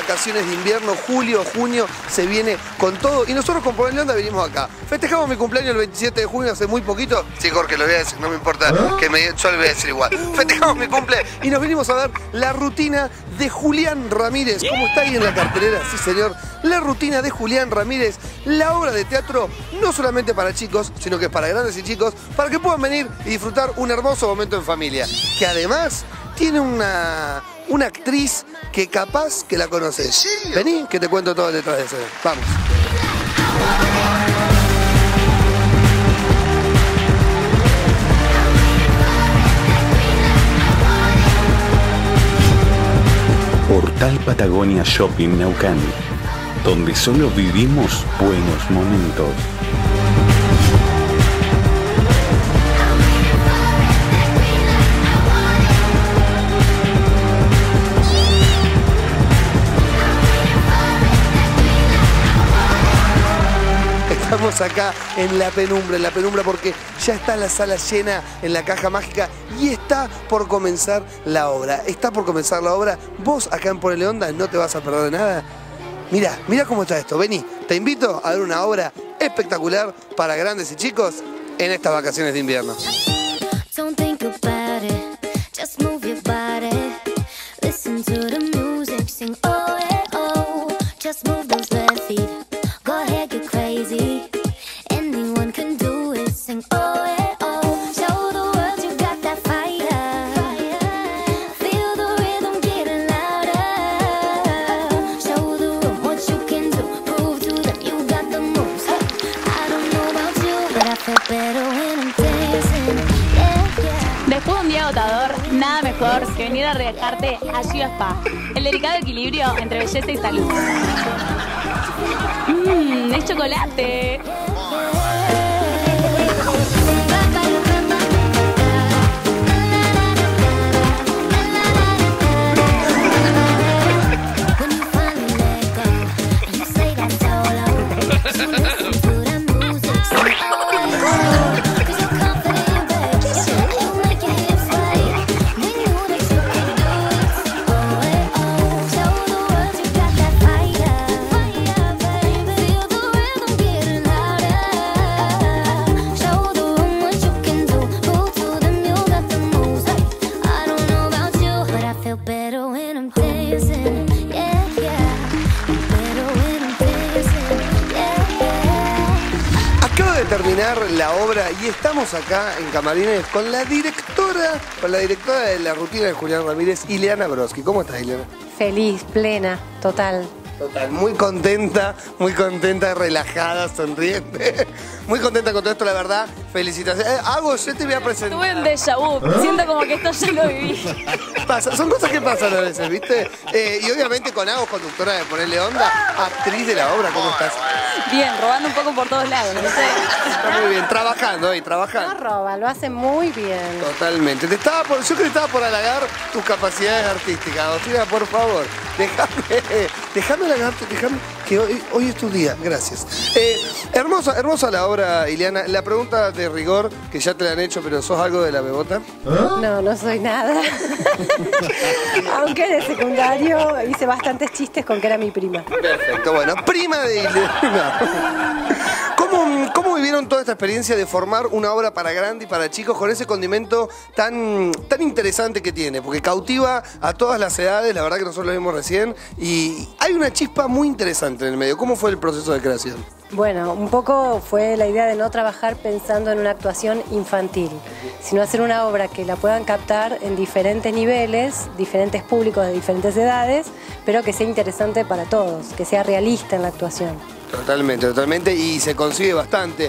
vacaciones de invierno, julio, junio, se viene con todo. Y nosotros con Ponele Onda venimos acá. Festejamos mi cumpleaños el 27 de junio hace muy poquito. Sí, Jorge, lo voy a decir, no me importa, yo le voy a decir igual. Festejamos mi cumple y nos venimos a ver la rutina de Julián Ramírez. ¿Cómo está ahí en la cartelera? Sí, señor. La rutina de Julián Ramírez, la obra de teatro no solamente para chicos, sino que es para grandes y chicos, para que puedan venir y disfrutar un hermoso momento en familia. Que además tiene una actriz que capaz que la conoces. Vení, que te cuento todo detrás de eso. Vamos. Portal Patagonia Shopping Neuquén, donde solo vivimos buenos momentos. Estamos acá en la penumbra porque ya está la sala llena en la caja mágica y está por comenzar la obra. Está por comenzar la obra. Vos acá en Ponele Onda no te vas a perder de nada. Mirá cómo está esto. Vení, te invito a ver una obra espectacular para grandes y chicos en estas vacaciones de invierno. Después de un día agotador, nada mejor que venir a relajarte a Giva Spa. El delicado equilibrio entre belleza y salud. Es chocolate. Terminar la obra y estamos acá en Camarines con la directora de la rutina de Julián Ramírez, Ileana Broski. ¿Cómo estás, Ileana? Feliz, plena, total. Total, muy contenta, relajada, sonriente. Muy contenta con todo esto, la verdad. Felicitaciones. Yo te voy a presentar. Tuve un déjà vu. Siento como que esto ya lo viví. Son cosas que pasan a veces, ¿viste? Y obviamente con Agos, conductora de Ponele Onda, actriz de la obra. ¿Cómo estás? Bien, robando un poco por todos lados, no sé. Está muy bien, trabajando. No roba, lo hace muy bien. Totalmente. Yo que te estaba por halagar tus capacidades artísticas. Agostina, por favor, déjame halagarte, que hoy es tu día. Gracias. Hermosa la obra, Ileana. La pregunta de rigor, que ya te la han hecho, pero ¿sos algo de la bebota? No soy nada. Aunque de secundario hice bastantes chistes con que era mi prima. Perfecto, bueno, prima de Ileana. ¿Cómo vivieron toda esta experiencia de formar una obra para grandes y para chicos con ese condimento tan interesante que tiene? Porque cautiva a todas las edades, la verdad que nosotros lo vimos recién, y hay una chispa muy interesante en el medio. ¿Cómo fue el proceso de creación? Bueno, un poco fue la idea de no trabajar pensando en una actuación infantil, sino hacer una obra que la puedan captar en diferentes niveles, diferentes públicos de diferentes edades, pero que sea interesante para todos, que sea realista en la actuación. Totalmente, y se consigue bastante.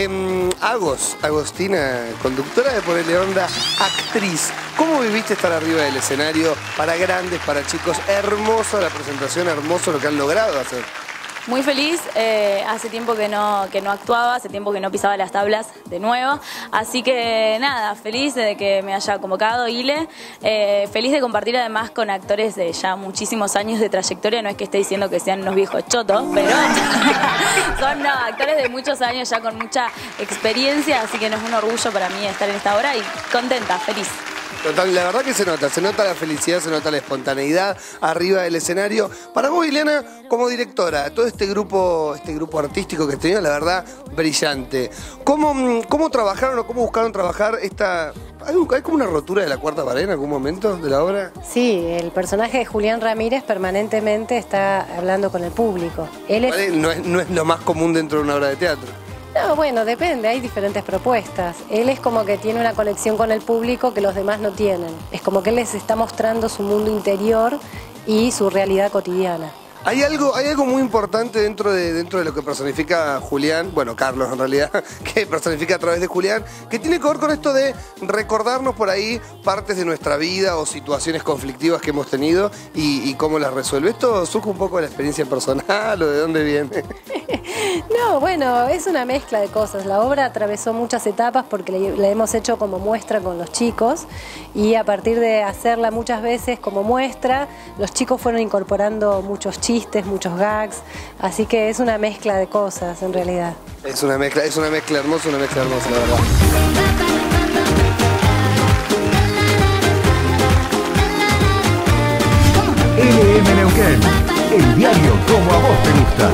Agostina, conductora de Ponele Onda, actriz. ¿Cómo viviste estar arriba del escenario para grandes, para chicos? Hermosa la presentación, hermoso lo que han logrado hacer. Muy feliz, hace tiempo que no actuaba, hace tiempo que no pisaba las tablas de nuevo, así que nada, feliz de que me haya convocado Ile, feliz de compartir además con actores de ya muchísimos años de trayectoria, no es que esté diciendo que sean unos viejos chotos, pero son actores de muchos años ya con mucha experiencia, así que no es un orgullo para mí estar en esta obra y contenta, feliz. Total, la verdad que se nota la felicidad, se nota la espontaneidad arriba del escenario. Para vos, Ileana, como directora, todo este grupo artístico que has tenido, la verdad, brillante. ¿Cómo trabajaron o cómo buscaron trabajar esta... ¿Hay como una rotura de la cuarta pared en algún momento de la obra? Sí, el personaje de Julián Ramírez permanentemente está hablando con el público. Él es... No es lo más común dentro de una obra de teatro. No, bueno, depende, hay diferentes propuestas. Él es como que tiene una conexión con el público que los demás no tienen. Es como que él les está mostrando su mundo interior y su realidad cotidiana. Hay algo muy importante dentro de lo que personifica Julián, bueno, Carlos en realidad, que personifica a través de Julián, que tiene que ver con esto de recordarnos por ahí partes de nuestra vida o situaciones conflictivas que hemos tenido y cómo las resuelve. ¿Esto surge un poco de la experiencia personal o de dónde viene? No, bueno, es una mezcla de cosas. La obra atravesó muchas etapas porque la hemos hecho como muestra con los chicos y a partir de hacerla muchas veces como muestra, los chicos fueron incorporando muchos chistes, muchos gags, así que es una mezcla de cosas en realidad. Es una mezcla hermosa, la verdad. LM Neuquén, el diario como a vos te gusta.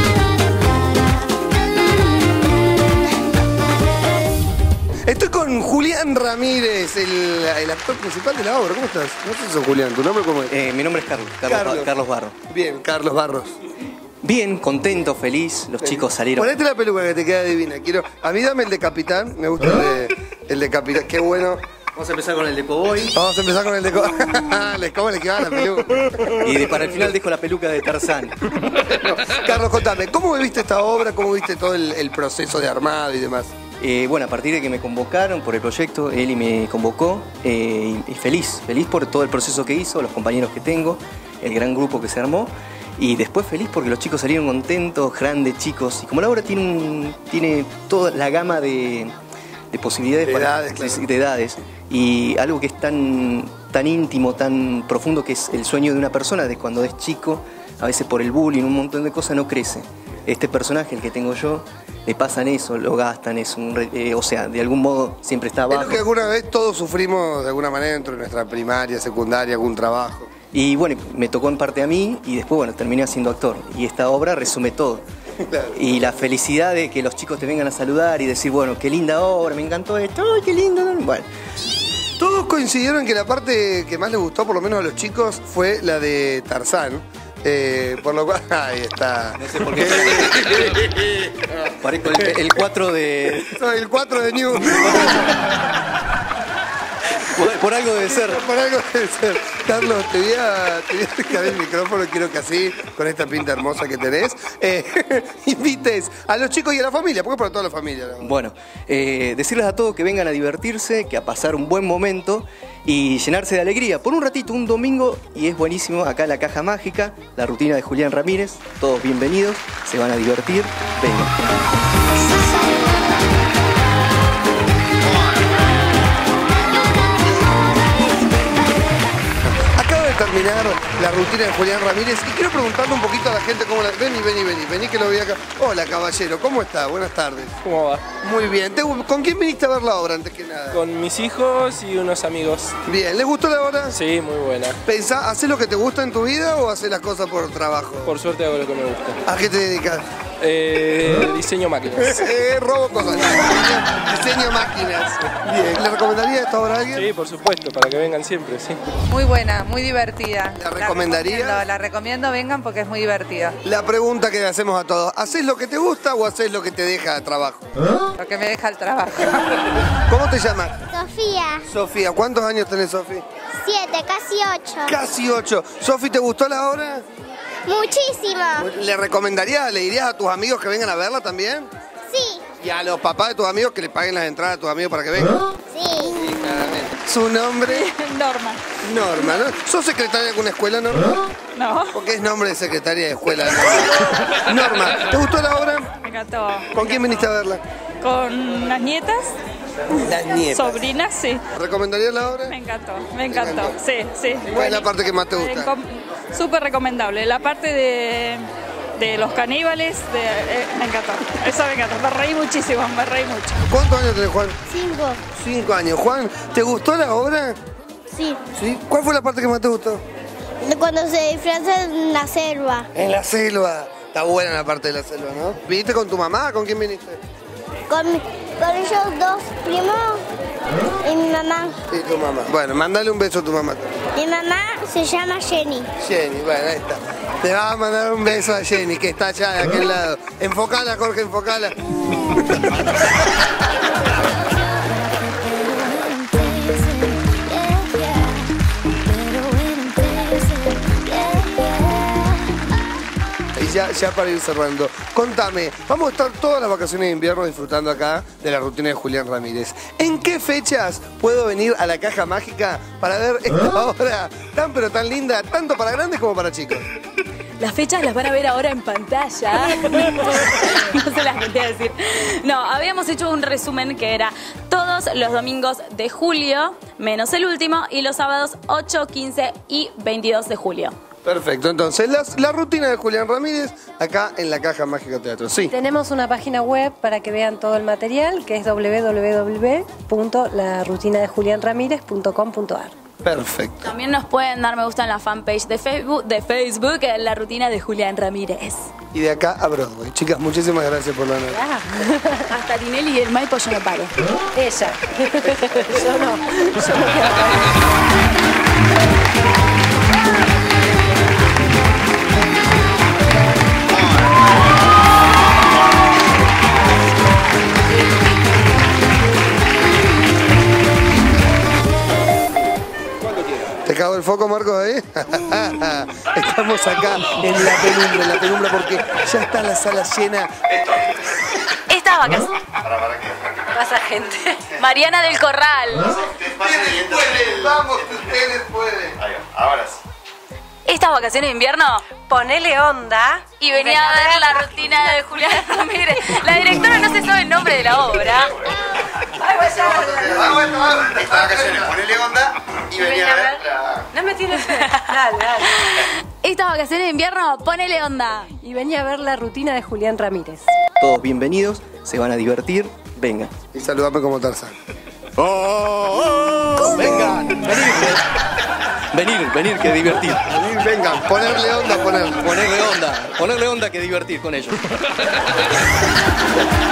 Estoy con Julián Ramírez, el actor principal de la obra. ¿Cómo estás? No sé si sos Julián, ¿tu nombre cómo es? Mi nombre es Carlos Barros. Bien, Carlos Barros. Bien, contento, feliz, los chicos salieron. Ponete la peluca que te queda divina. A mí dame el de capitán, me gusta el de capitán, qué bueno. Vamos a empezar con el de Cowboy. Vamos a empezar con el de ¿Cómo le queda la peluca? Y para el final dejo la peluca de Tarzán. Carlos, contame, ¿cómo viste esta obra? ¿Cómo viste todo el proceso de armado y demás? Bueno, a partir de que me convocaron por el proyecto, Eli me convocó y feliz por todo el proceso que hizo, los compañeros que tengo, el gran grupo que se armó y después feliz porque los chicos salieron contentos, grandes chicos y como la obra tiene toda la gama de posibilidades de edades y algo que es tan íntimo, tan profundo que es el sueño de una persona de cuando es chico, a veces por el bullying, un montón de cosas no crece. Este personaje, el que tengo yo, le pasan eso, lo gastan, o sea, de algún modo siempre está abajo. Es lo que alguna vez todos sufrimos de alguna manera dentro de nuestra primaria, secundaria, algún trabajo. Y bueno, me tocó en parte a mí y después, bueno, terminé siendo actor. Y esta obra resume todo. Claro. Y la felicidad de que los chicos te vengan a saludar y decir, bueno, qué linda obra, me encantó esto, ¡ay, qué lindo! Bueno. Todos coincidieron en que la parte que más les gustó, por lo menos a los chicos, fue la de Tarzán. Por lo cual, ahí está. No sé por qué. Parezco el 4 de... Soy el 4 de New. Por algo debe ser. Por algo debe ser. Carlos, te voy a dejar el micrófono, quiero que así, con esta pinta hermosa que tenés, invites a los chicos y a la familia, porque es para toda la familia, ¿no? Bueno, decirles a todos que vengan a divertirse, que a pasar un buen momento y llenarse de alegría. Por un ratito, un domingo, y es buenísimo, acá en la Caja Mágica, la rutina de Julián Ramírez, todos bienvenidos, se van a divertir, vengan. Terminar la rutina de Julián Ramírez y quiero preguntarle un poquito a la gente cómo la... Vení que lo voy acá. Hola, caballero, ¿cómo está? Buenas tardes. ¿Cómo va? Muy bien. ¿Con quién viniste a ver la obra antes que nada? Con mis hijos y unos amigos. Bien, ¿les gustó la obra? Sí, muy buena. ¿Haces lo que te gusta en tu vida o haces las cosas por trabajo? Por suerte hago lo que me gusta. ¿A qué te dedicas? Diseño máquinas. Robo cosas. Diseño máquinas. Bien. ¿Le recomendaría esta obra a alguien? Sí, por supuesto, para que vengan siempre, sí. Muy buena, muy divertida. ¿La recomendaría? La recomiendo, vengan porque es muy divertida. La pregunta que le hacemos a todos, ¿haces lo que te gusta o haces lo que te deja de trabajo? Lo que me deja el trabajo. ¿Cómo te llamas? Sofía. Sofía, ¿cuántos años tenés, Sofía? 7, casi 8. Casi 8. Sofi, ¿te gustó la obra? Muchísimo. ¿Le recomendarías, le dirías a tus amigos que vengan a verla también? Sí. ¿Y a los papás de tus amigos que le paguen las entradas a tus amigos para que vengan? Sí. Sí, claramente. ¿Su nombre? Norma. Norma, ¿no? ¿Sos secretaria de alguna escuela, Norma? No. Porque es nombre de secretaria de escuela. Norma, ¿te gustó la obra? Me encantó. ¿Con quién viniste a verla? Con las nietas. Las nietas. Sobrinas, sí. ¿Recomendarías la obra? Me encantó. Sí, sí. ¿Cuál es la parte que más te gusta? Súper recomendable. La parte de los caníbales, me encantó. Eso me encantó. Me reí muchísimo, me reí mucho. ¿Cuántos años tenés, Juan? 5. 5 años. Juan, ¿te gustó la obra? Sí. ¿Sí? ¿Cuál fue la parte que más te gustó? Cuando se disfrazan en la selva. En la selva. Está buena la parte de la selva, ¿no? ¿Viniste con tu mamá? ¿Con quién viniste? Con ellos dos primos y mi mamá. Y tu mamá. Bueno, mándale un beso a tu mamá. Mi mamá se llama Jenny. Jenny, bueno, ahí está. Te vas a mandar un beso a Jenny, que está allá de aquel lado. Enfocala, Jorge, enfocala. Y ya para ir cerrando, contame, vamos a estar todas las vacaciones de invierno disfrutando acá de la rutina de Julián Ramírez. ¿En qué fechas puedo venir a la Caja Mágica para ver esta obra tan pero tan linda, tanto para grandes como para chicos? Las fechas las van a ver ahora en pantalla. No se las quería decir. No, habíamos hecho un resumen que era todos los domingos de julio, menos el último, y los sábados 8, 15 y 22 de julio. Perfecto, entonces la rutina de Julián Ramírez acá en la Caja Mágica Teatro. Sí. Tenemos una página web para que vean todo el material, que es www.larutinadejulianramirez.com.ar. Perfecto. También nos pueden dar me gusta en la fanpage de Facebook en la rutina de Julián Ramírez. Y de acá a Broadway. Chicas, muchísimas gracias por la noche. Hasta Tinelli y el Maipo yo no paro. Ella. Yo no. Yo no quiero. ¿Te cago el foco, Marcos, ahí? Estamos acá en la penumbra, porque ya está la sala llena. Estas vacaciones. Pasa gente. Mariana del Corral. Ustedes pueden, vamos, ustedes pueden. Ahí va, ahora sí. Estas vacaciones de invierno. Ponele onda. Y venía a ver la rutina de Julián Ramírez. La directora no se sabe el nombre de la obra. Estas vacaciones, ponele onda y venía a ver la... No me tienes. Dale. Estas vacaciones de invierno, ponele onda. Y venía a ver la rutina de Julián Ramírez. Todos bienvenidos, se van a divertir, vengan. Y saludame como Tarzán. ¡Vengan! Venir, que divertir. Vengan, ponerle onda, Ponerle onda, que divertir con ellos.